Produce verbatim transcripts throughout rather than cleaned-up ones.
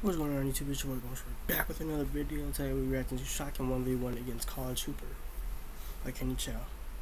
What's going on YouTube? It's your boy Guamsharkboyyt back with another video. Today we're reacting to shocking one v one against College Hooper by Chao.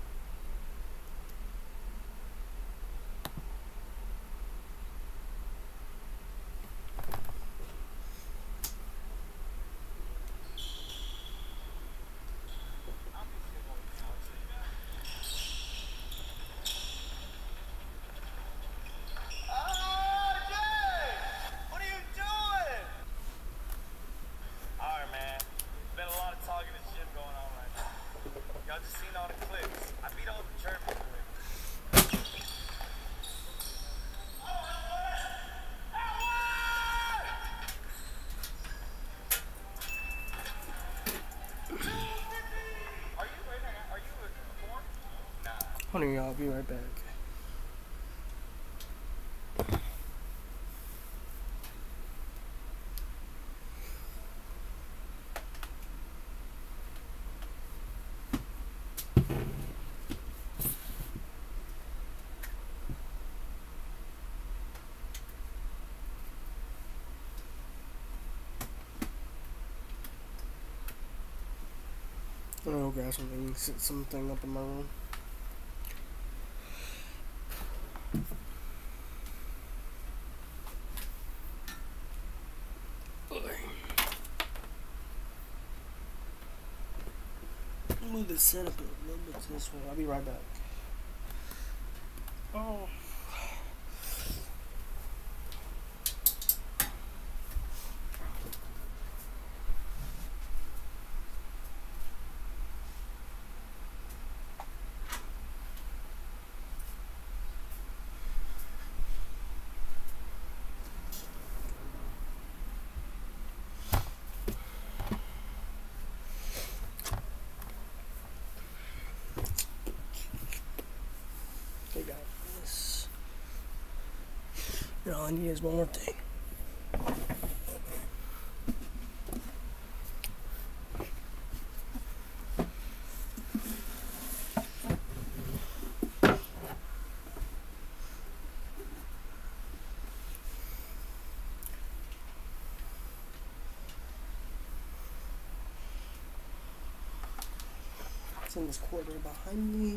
Y'all just seen all the clips. I beat all the Germans. Are you right now? Are you a form? Nah. Hold on, y'all. I'll be right back. I'm gonna go grab something, set something up in my room. Move the setup a little bit to this way. I'll be right back. Oh. Okay, guys. All I need is one more thing. It's in this quarter behind me.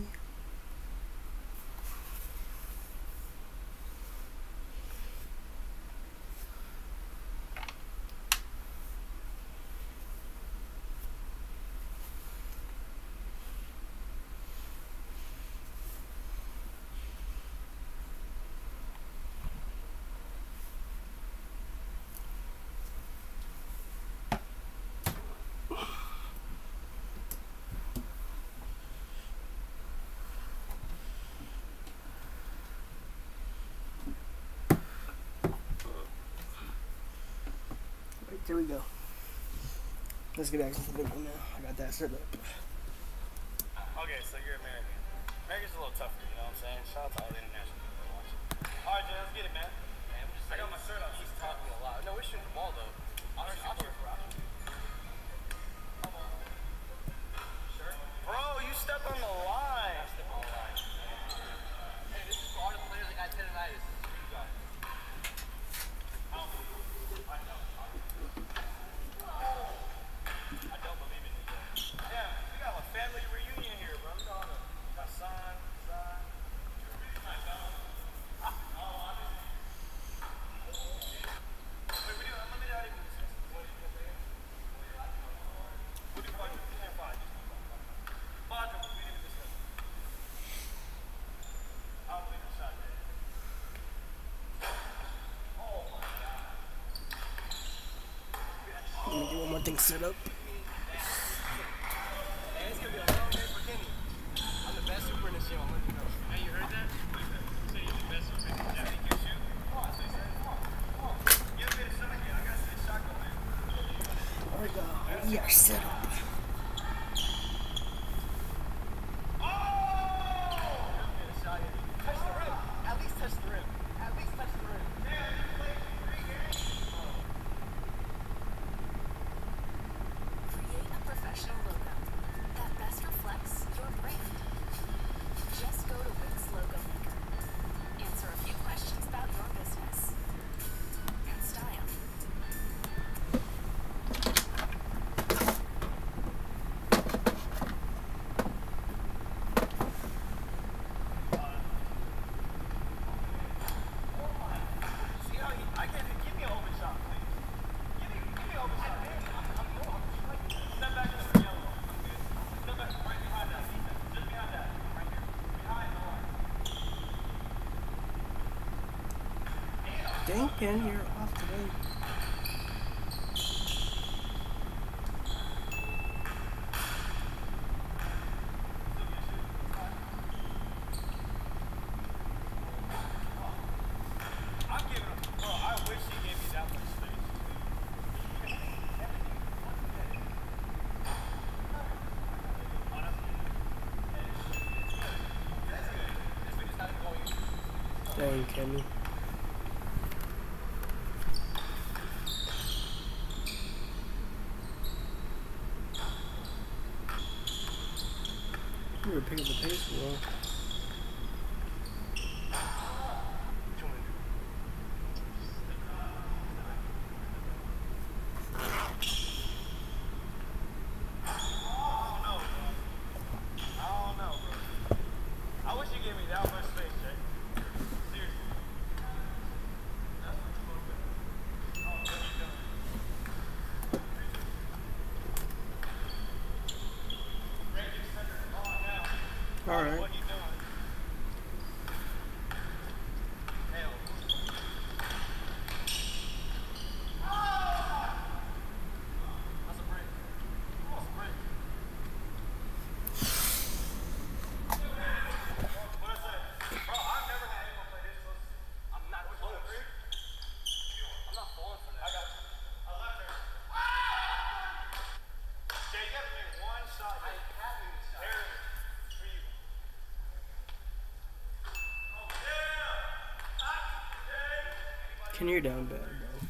Here we go. Let's get back to the video now. I got that set up. Okay, so you're American. America's a little tougher, you know what I'm saying? Shout out to all the international people watching. Alright, Jay, let's get it, man. man I got my shirt on. He's talking a lot. No, we're shooting the ball, though. I'll shoot for it. Sure? Bro, you stepped on the line. I stepped on the line. Hey, this is for all the players that got tendonitis. Let me get one more thing set up. It's gonna be a long day for Kenny. I'm the best super in this show. I'm letting you know. Hey, you heard that? Say you're the best super in this show. Yeah, think you shoot? Come on, say that. Come on, come on. Give me a shot again. I gotta see a shotgun, man. Alright, guys. We are set up. Oh! Get a shot here. Touch the rim. At least touch the rim. At least touch the rim. Man, you played three games. Create a professional logo that best reflects your brand. Just go to Wix Logo Maker. Answer a few questions about your business and style. Dang, Ken, you're off today. I'm giving him, bro, I wish he gave me that much space. Dang, Kenny. You were picking the pace well. I wish you gave me that much space, Jay. Seriously. Alright. What you doing? Hell. That's a break. That's a break. What I say? Bro, I've never had anyone play this close. I'm not close. I'm not falling for that. I got you. I left her. Jay, you haven't made one shot yet. I haven't made a shot. There it is. For you. Ken, you're down bad, bro.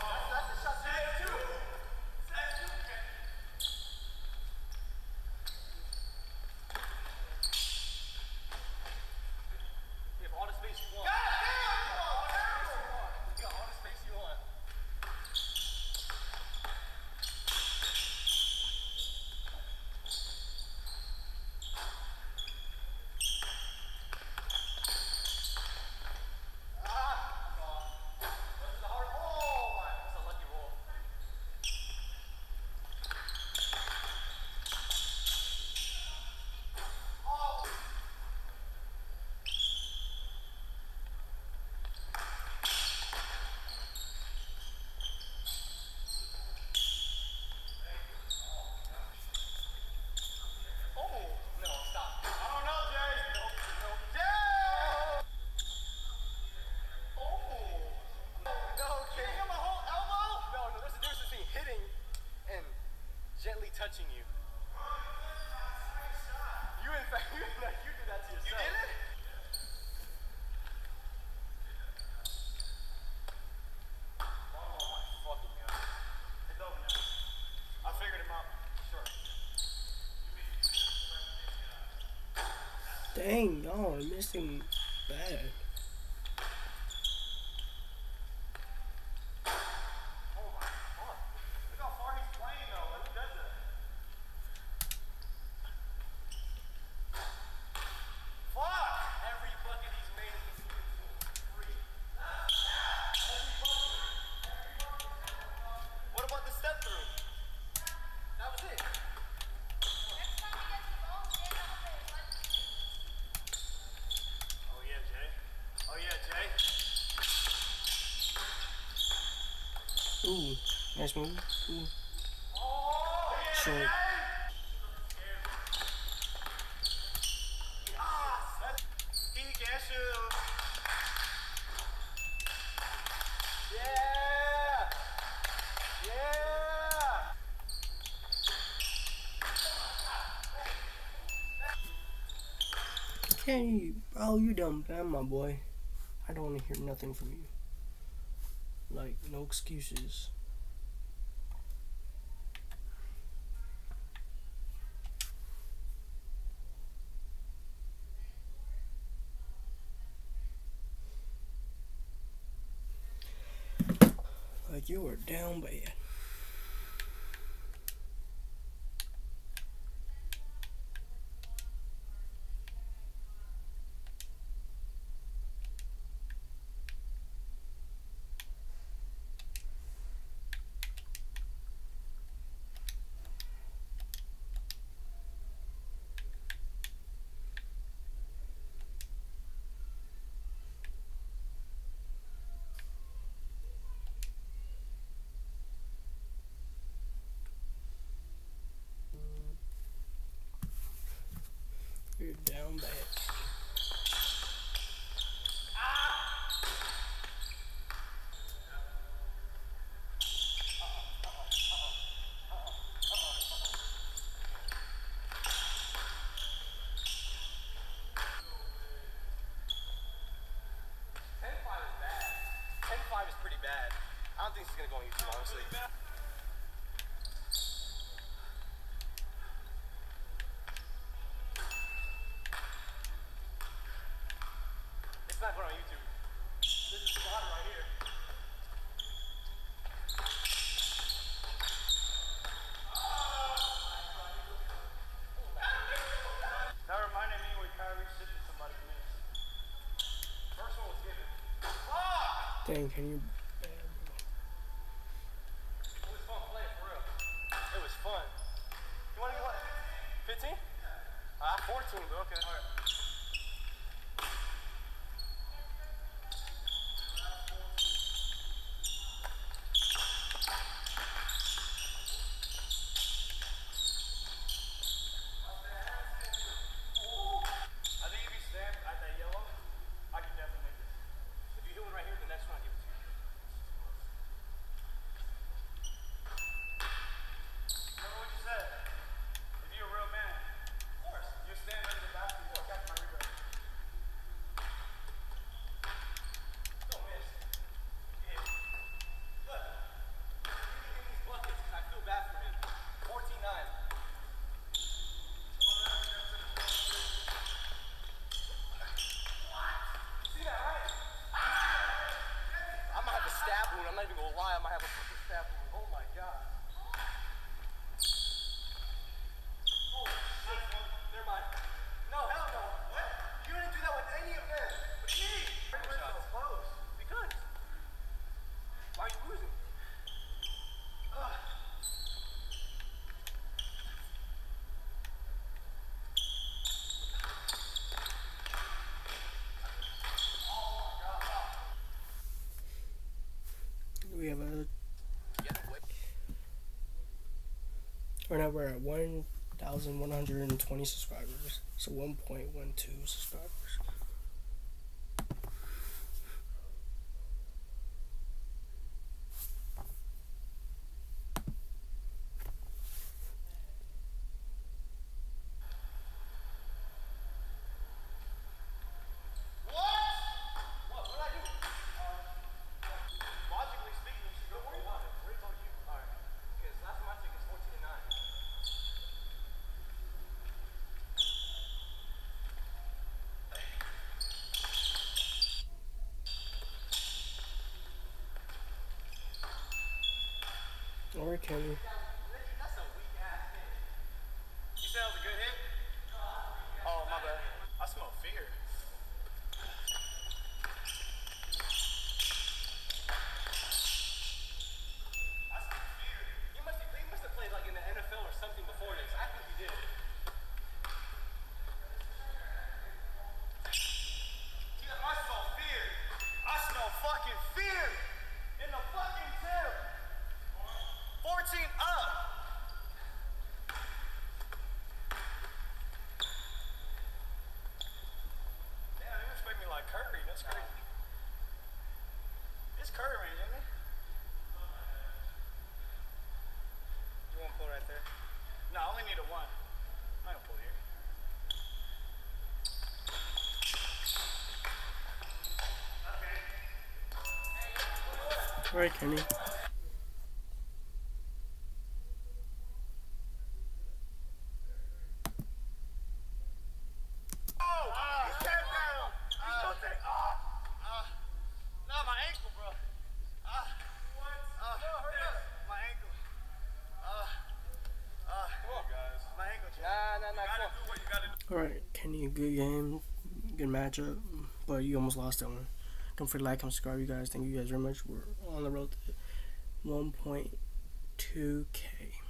You have all the space you want. God damn! You got all the space you want. Gently touching you. You in fact, you, no, you did that to yourself. You did it? Oh my fucking god. It's over now. I figured him out. Sure. Dang, y'all are missing bad. Ooh, nice move. Ooh. Short. Okay, oh, you done bad, my boy. I don't want to hear nothing from you. Like, no excuses. Like, you are down bad. I'm bad. ten five is bad. ten five is pretty bad. I don't think this is gonna go on YouTube, honestly. It's not going on YouTube. This is spot right here. That reminded me when Kyrie shifted somebody missed. First one was given. Ah! Dang, can you? It was fun playing for real. It was fun. You want to get what? fifteen? Ah, fourteen, but okay. All right. I think if you stand at that yellow, I can definitely make this. If you hit one right here, the next one I'll give it to you. Remember what you said? If you're a real man, of course, you stand under the basket, you'll catch my rebound. Don't miss. Yeah. Look. You give me these buckets because I feel bad for him. fourteen nine. See that, right? I might have a stab wound. I'm not even gonna lie. I might have a fucking stab wound. Oh my god. Holy shit, man. Never mind. No, hell no. What? You didn't do that with any of them. What do you mean? Why are you so close? Because. Why are you losing? Ugh. We have a. Right now we're at one thousand one hundred twenty subscribers, so one point one two subscribers. What? What? What did I do? Logically speaking, you should go where you want it. Where told you? Alright. Because last time I took is fourteen and nine. Or can we? That's a weak ass hit. You said it was a good hit? Oh, my bad. I smell fear. I smell fear. You must have, you must have played like in the N F L or something before this. I think you did. See, I smell fear. I smell fucking fear in the fucking gym. fourteen up. Damn, you expect me like Curry. That's crazy. It's Curry range, isn't it? You want to pull right there? No, I only need a one. I'm not going to pull here. Alright, Kenny. Alright, Kenny, good game, good matchup, but you almost lost that one. Don't forget to like, comment, subscribe, you guys. Thank you guys very much. We're on the road to one point two K.